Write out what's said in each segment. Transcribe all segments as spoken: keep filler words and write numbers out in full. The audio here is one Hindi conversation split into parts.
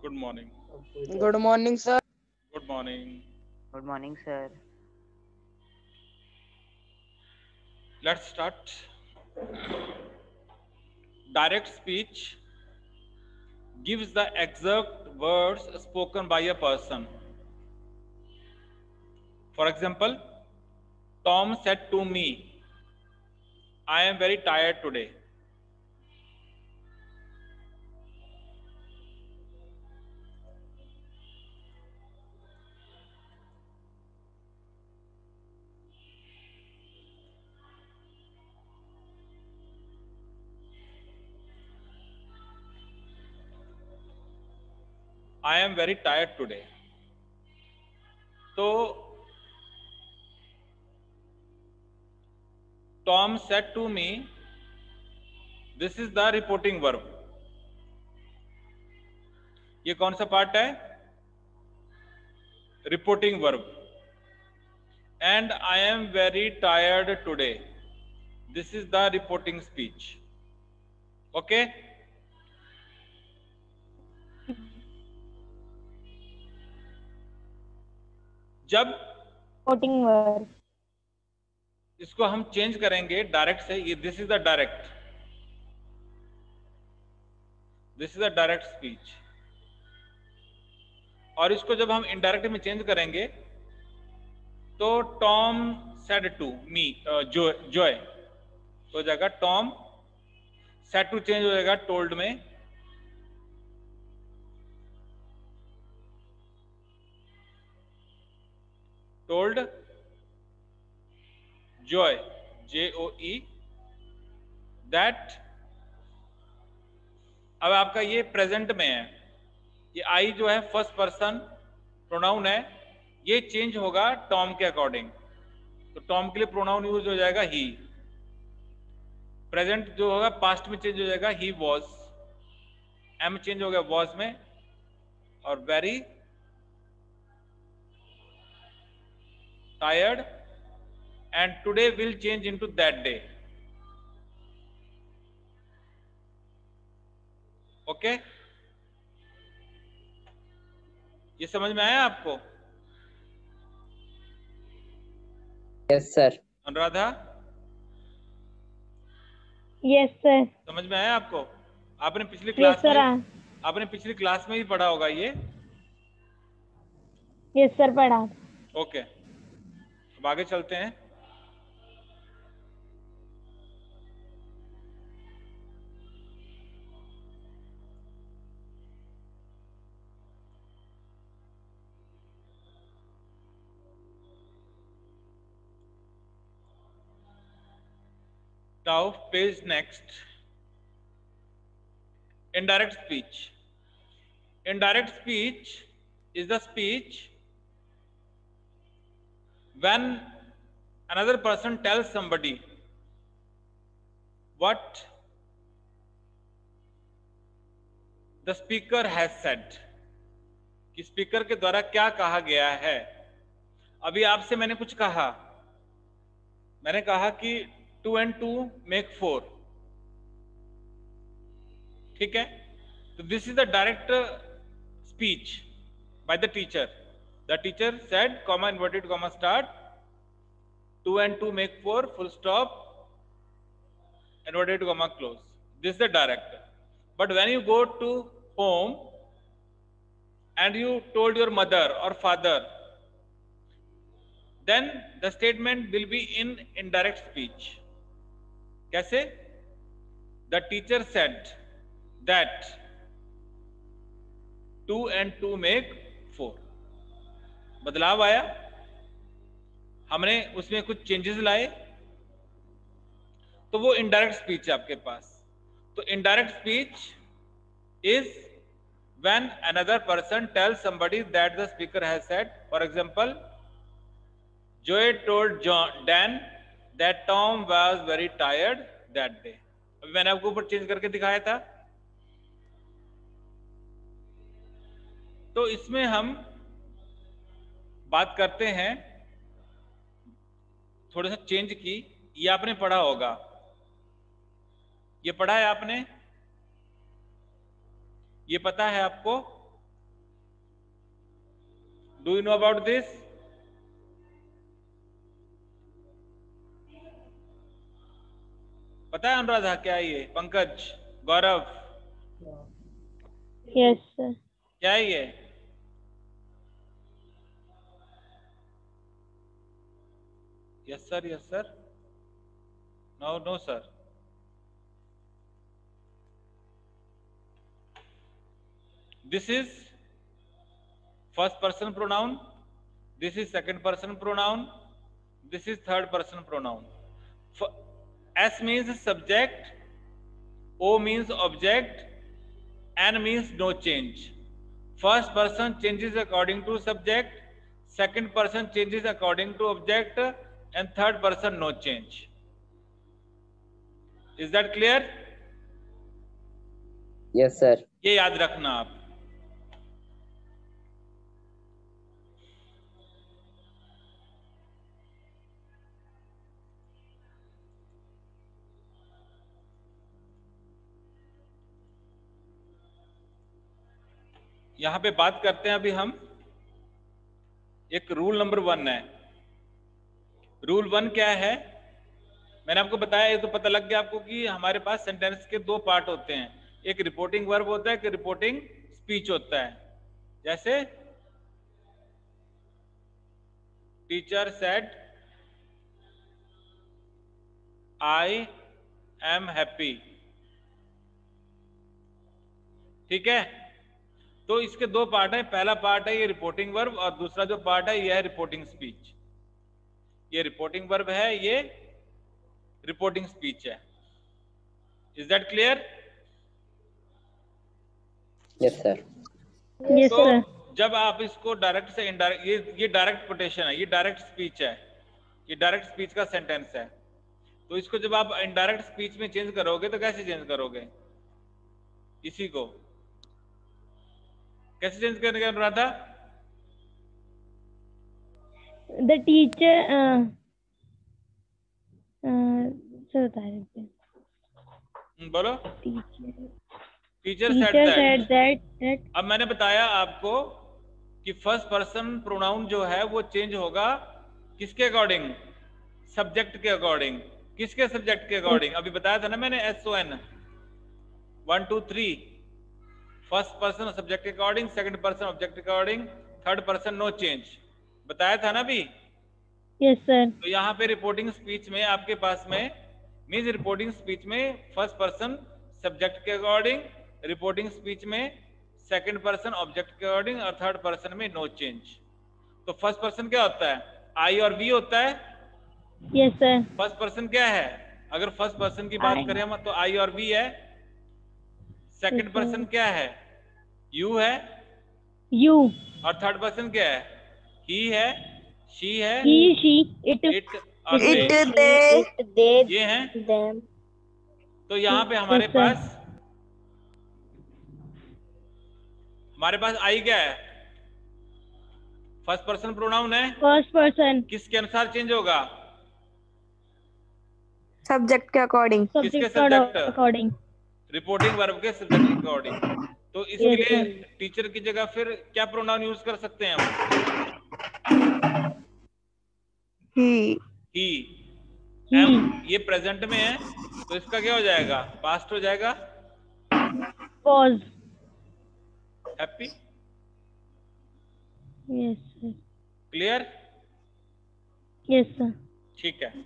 Good morning. Good morning, sir. Good morning. Good morning, sir. Let's start. Direct speech gives the exact words spoken by a person. For example, Tom said to me, I am very tired today. I am very tired today. So, Tom said to me, this is the reporting verb. ये कौन सा पार्ट है? Reporting verb. And I am very tired today. This is the reporting speech. Okay? जब रिपोर्टिंग वर्ब इसको हम चेंज करेंगे डायरेक्ट से, ये this is the direct, this is the direct speech, और इसको जब हम इनडायरेक्ट में चेंज करेंगे तो Tom said to me, Joe हो जाएगा टॉम सेड टू चेंज हो जाएगा टोल्ड में, told Joe J O E that. अब आपका ये प्रेजेंट में है, ये आई जो है फर्स्ट पर्सन प्रोनाउन है, ये चेंज होगा टॉम के अकॉर्डिंग. तो टॉम के लिए प्रोनाउन यूज हो जाएगा ही. प्रेजेंट जो होगा पास्ट में चेंज हो जाएगा ही वॉज, एम चेंज हो गया वॉज में, और very tired and today will change into that day. Okay, ये समझ में आया आपको? Yes, sir. Anuradha, yes sir. समझ में आया आपको? आपने पिछली यस क्लास सर. में आपने पिछली क्लास में ही पढ़ा होगा ये. यस सर पढ़ा. ओके, अब आगे चलते हैं. Now, page next. Indirect speech. Indirect speech is the speech when another person tells somebody what the speaker has said, कि स्पीकर के द्वारा क्या कहा गया है. अभी आपसे मैंने कुछ कहा, मैंने कहा कि two and two make four. ठीक है, तो this is the direct speech by the teacher. The teacher said comma inverted comma start, two and two make four full stop inverted comma close. This is the direct. But when you go to home and you told your mother or father, then the statement will be in indirect speech. कैसे? The teacher said that two and two make four. बदलाव आया, हमने उसमें कुछ चेंजेस लाए, तो वो इनडायरेक्ट स्पीच है आपके पास. तो indirect speech is when another person tells somebody that the speaker has said. For example, Joy told John, Dan that Tom was very tired that day. अभी मैंने आपको ऊपर चेंज करके दिखाया था. तो इसमें हम बात करते हैं थोड़ा सा चेंज की. ये आपने पढ़ा होगा, ये पढ़ा है आपने, ये पता है आपको do you know about this? पता है अनुराधा क्या है ये? पंकज, गौरव, Yes, sir. क्या है ये? Yes sir, yes sir, no no sir. This is first person pronoun, this is second person pronoun, this is third person pronoun. S means subject, O means object, N means no change. First person changes according to subject, second person changes according to object, and third person no change. Is that clear? Yes, sir. ये याद रखना आप. यहां पे बात करते हैं अभी हम. एक रूल नंबर वन है. रूल वन क्या है? मैंने आपको बताया, ये तो पता लग गया आपको कि हमारे पास सेंटेंस के दो पार्ट होते हैं. एक रिपोर्टिंग वर्ब होता है, एक रिपोर्टिंग स्पीच होता है. जैसे teacher said I am happy. ठीक है, तो इसके दो पार्ट है. पहला पार्ट है ये रिपोर्टिंग वर्ब, और दूसरा जो पार्ट है ये है रिपोर्टिंग स्पीच. ये रिपोर्टिंग वर्ब है, ये रिपोर्टिंग स्पीच है. Is that clear? Yes, sir. Yes, तो sir. जब आप इसको डायरेक्ट से इनडायरेक्ट, ये ये डायरेक्ट कोटेशन है, ये डायरेक्ट स्पीच है, ये डायरेक्ट स्पीच का सेंटेंस है. तो इसको जब आप इनडायरेक्ट स्पीच में चेंज करोगे तो कैसे चेंज करोगे? इसी को कैसे चेंज करने का रहा था? The teacher. Uh, uh, sir, बता रहे थे. हम्म, बोलो. Teacher. Teacher Teacher said said that. that that. अब मैंने बताया आपको कि फर्स्ट पर्सन प्रोनाउन जो है वो चेंज होगा किसके अकॉर्डिंग? सब्जेक्ट के अकॉर्डिंग. किसके सब्जेक्ट के अकॉर्डिंग? अभी बताया था ना मैंने, S O N one two three. First person subject के अकॉर्डिंग, सेकंड पर्सन ऑब्जेक्ट के according, third person no change. बताया था ना अभी. Yes, sir. तो यहाँ पे रिपोर्टिंग स्पीच में आपके पास में मीन्स रिपोर्टिंग स्पीच में फर्स्ट पर्सन सब्जेक्ट के अकॉर्डिंग, रिपोर्टिंग स्पीच में सेकंड पर्सन ऑब्जेक्ट के अकॉर्डिंग, और थर्ड पर्सन में नो चेंज. तो फर्स्ट पर्सन क्या होता है? आई और वी होता है. Yes, sir. फर्स्ट पर्सन क्या है? अगर फर्स्ट पर्सन की बात I. करें हम तो आई और वी है. Second Yes, person sir. क्या है? यू है. You. और थर्ड पर्सन क्या है? ही है, शी है, He, she, it. इट और It, they. they, It, they, ये हैं. them. तो यहाँ पे हमारे Yes, sir. पास हमारे पास आई क्या है? फर्स्ट पर्सन प्रोनाउन है. First person. किसके अनुसार चेंज होगा? subject के according. किसके Subject subject? according. Reporting verb के सब्जेक्ट के अकॉर्डिंग. तो इसके Yes, लिए sir. टीचर की जगह फिर क्या प्रोनाउन यूज कर सकते हैं हम? He. ही. He. एम ये प्रेजेंट में है तो इसका क्या हो जाएगा? पास्ट हो जाएगा. Was. Happy. Yes, sir. Clear? Yes, sir. ठीक है.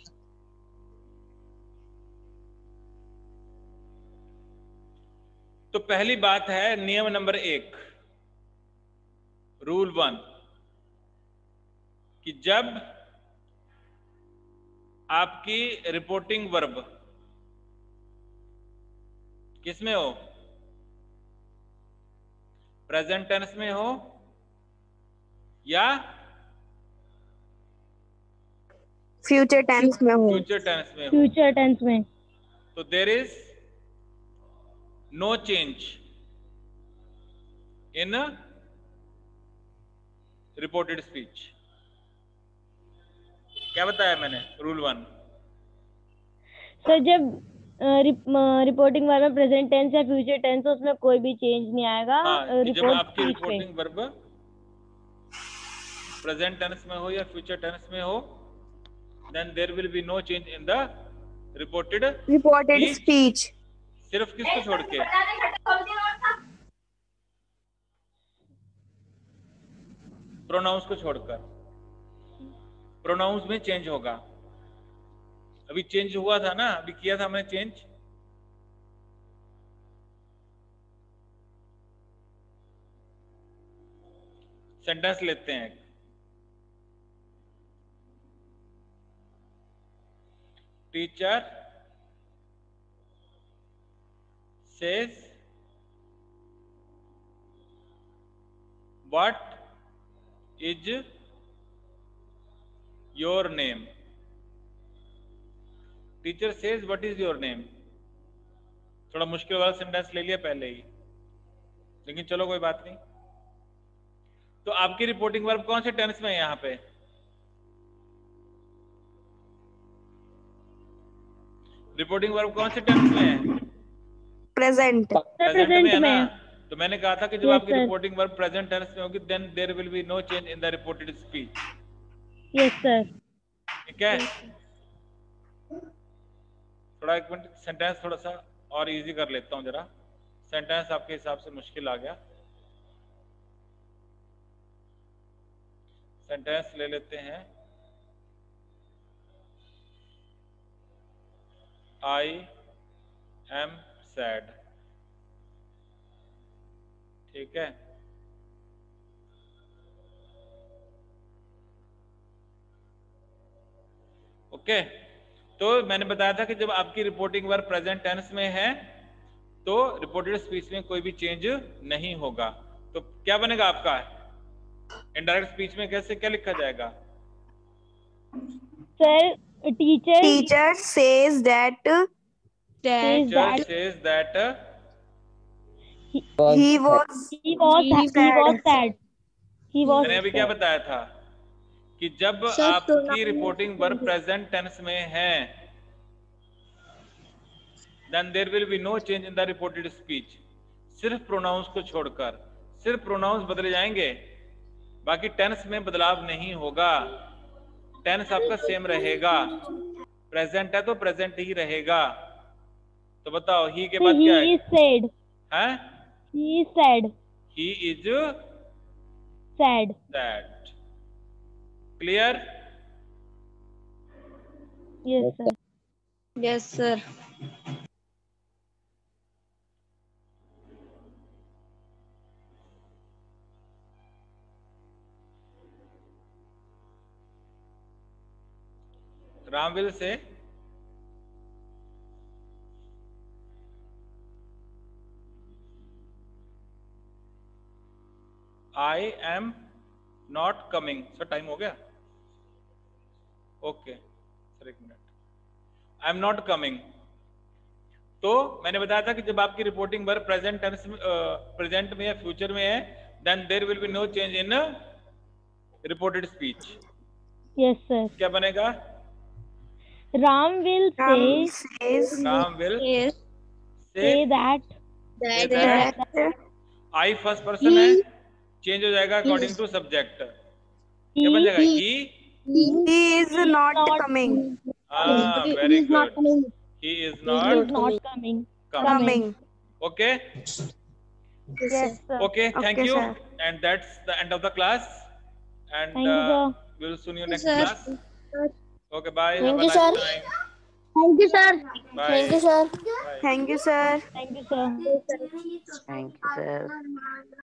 तो पहली बात है नियम नंबर एक, रूल वन, कि जब आपकी रिपोर्टिंग वर्ब किसमें हो? प्रेजेंट टेंस में हो या future tense में हो. फ्यूचर टेंस में हो, Future tense में. तो there is no change in reported speech. क्या बताया मैंने? Rule one. सर जब रिपोर्टिंग वर्ब में प्रेजेंट टेंस या फ्यूचर टेंस उसमें कोई भी चेंज नहीं आएगा. हाँ, कि जब रिपोर्ट आपकी स्पीच में. रिपोर्टिंग वर्ब प्रेजेंट टेंस में हो या फ्यूचर टेंस में हो, then there will be no change in the reported Reported speech, speech. सिर्फ किसको छोड़ के, प्रोनाउंस को छोड़कर। प्रोनाउंस में चेंज होगा। अभी चेंज हुआ था ना, अभी किया था हमने चेंज। सेंटेंस लेते हैं। Teacher says what is your name. Teacher says what is your name. थोड़ा मुश्किल वाला सेंटेंस ले लिया पहले ही, लेकिन चलो कोई बात नहीं। तो आपकी रिपोर्टिंग वर्ब कौन से टेंस में है यहां पे? रिपोर्टिंग वर्ब कौन से टेंस में है? Present. प्रेजेंट में है ना? में। तो मैंने कहा था कि जब Yes, आपकी sir. Reporting verb present tense में होगी, then there will be no change in the reported speech. Yes sir. ठीक है? थोड़ा एक मिनट सेंटेंस थोड़ा सा और इजी कर लेता हूं जरा। सेंटेंस आपके हिसाब से मुश्किल आ गया। सेंटेंस ले लेते हैं। I am sad. ठीक है? ओके, तो मैंने बताया था कि जब आपकी रिपोर्टिंग वर्ब प्रेजेंट टेंस में है तो रिपोर्टेड स्पीच में कोई भी चेंज नहीं होगा। तो क्या बनेगा आपका इनडायरेक्ट स्पीच में? कैसे, क्या लिखा जाएगा? Sir teacher Teacher says that says teacher that says that he was he was he was sad. He was मैंने अभी क्या sad. बताया था कि जब आपकी रिपोर्टिंग वर्ब प्रेजेंट टेंस में है, then there will be no change in the reported speech. सिर्फ प्रोनाउंस को छोड़कर, सिर्फ प्रोनाउंस बदले जाएंगे, बाकी टेंस में बदलाव नहीं होगा। टेंस आपका सेम रहेगा। प्रेजेंट है तो प्रेजेंट ही रहेगा। तो बताओ ही के बाद क्या He है? is sad. हैं? He is sad. He is Sad. That. Clear? Yes sir. Yes, sir. Ram will से I am not coming. Sir time हो गया? ओके सर एक minute. I am not coming. तो मैंने बताया था कि जब आपकी रिपोर्टिंग वर्ब प्रेजेंट टेंस में, प्रेजेंट में या फ्यूचर में है, then there will be no change in reported speech. Yes sir. क्या बनेगा? Ram will Ram say says Ram will Yes. से say that That, that that I first person है, चेंज हो जाएगा अकॉर्डिंग टू सब्जेक्ट। क्या बन जाएगा? He he is not coming. हाँ, very good. He is is not not coming. Coming. Okay Yes sir. okay thank Okay, you, sir. and that's the end of the class, and Thank you, uh, sir. we'll see you next Sir. class. Okay, bye. Thank Have a you, nice sir. time. Thank you, sir. Bye. Thank you, sir. Bye. Thank you, sir. Thank you sir. Thank you, sir.